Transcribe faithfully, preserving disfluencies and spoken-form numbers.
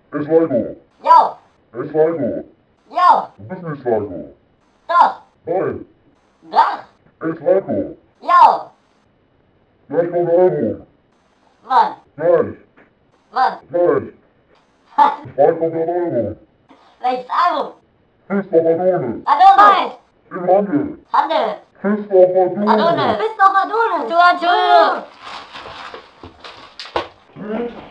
Is Lego. Jo. Is Lego. Jo. Du bist nicht Lego. Doch. Nein. Doch. Is Lego. Jo. Gleich kommt der Album. Wann? Gleich. Wann? Gleich. Bald kommt der Album. Welches Album? Christopher Dune. Adone. Im Handel. Handel. Christopher Dune. Adone. Christopher Adone. Du Adone.